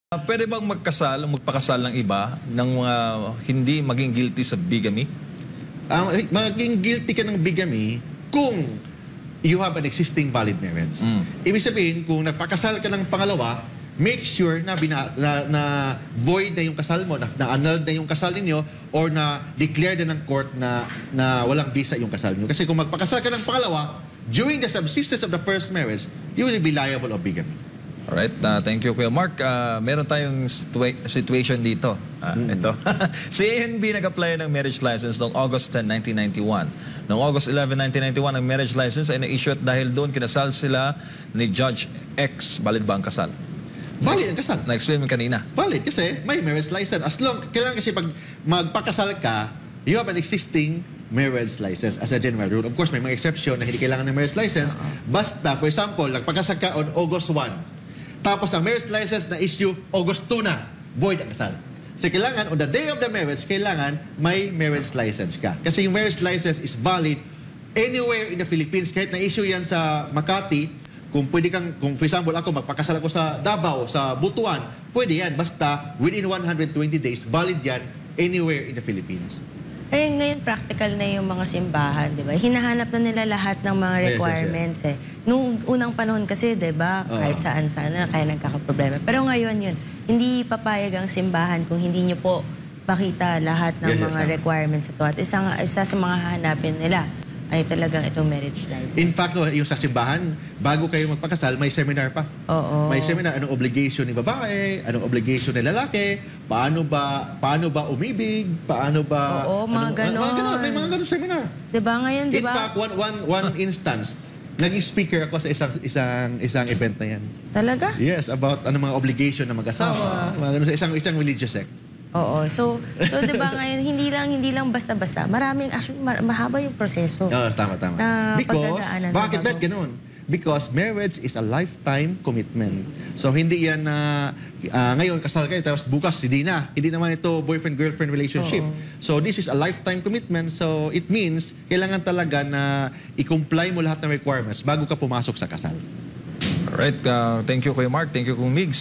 Pwede bang magkasal o magpakasal ng iba ng mga hindi maging guilty sa bigamy? Maging guilty ka ng bigamy kung you have an existing valid marriage. Ibig sabihin, kung nagpakasal ka ng pangalawa, make sure na, void na yung kasal mo, na annulled na yung kasal ninyo, or na declared na ng court na walang visa yung kasal niyo. Kasi kung magpakasal ka ng pangalawa, during the subsistence of the first marriage, you will be liable of bigamy. Alright, thank you Kuya Mark. Meron tayong situation dito. Ito. Si ANB nag-apply ng marriage license noong August 10, 1991. Noong August 11, 1991, ang marriage license ay na-issue at dahil doon kinasal sila ni Judge X. Valid ba ang kasal? Valid ang kasal. Na-explain mo kanina. Valid kasi may marriage license. Kailangan kasi pag magpakasal ka, you have an existing marriage license as a general rule. Of course, may mga exception na hindi kailangan ng marriage license. Basta, for example, nagpakasal ka on August 1. Tapos ang marriage license na issue August 2 na, void ang kasal. So kailangan, on the day of the marriage, kailangan may marriage license ka. Kasi yung marriage license is valid anywhere in the Philippines. Kahit na-issue yan sa Makati, kung for example ako, magpakasal ako sa Davao, sa Butuan, pwede yan. Basta within 120 days, valid yan anywhere in the Philippines. Eh, ngayon practical na yung mga simbahan, di ba? Hinahanap na nila lahat ng mga requirements eh. Nung unang panahon kasi, di ba, kahit saan-saan na kaya nagkakaproblema. Pero ngayon yun, hindi papayag ang simbahan kung hindi nyo po pakita lahat ng mga requirements ito. At isa sa mga hahanapin nila ay talagang itong marriage license. In fact, yung sa simbahan, bago kayo magpakasal, may seminar pa. Oo. May seminar, anong obligation ng babae, anong obligation ng lalaki, paano ba umibig, paano ba... Oo, mga ganon. May mga ganon seminar. Diba ngayon, diba? In fact, one instance, naging speaker ako sa isang event na yan. Talaga? Yes, about mga obligation na mag-asawa, mga ganon, sa isang religious sect. Oo. So 'di ba ngayon hindi lang basta-basta. Maraming actually mahaba yung proseso. Tama. Because bakit ganoon? Because marriage is a lifetime commitment. So hindi yan na ngayon kasal kayo tapos bukas hindi naman ito boyfriend-girlfriend relationship. So this is a lifetime commitment. So it means kailangan talaga na i-comply mo lahat ng requirements bago ka pumasok sa kasal. Alright, thank you Kuya Mark, thank you Kung Migs.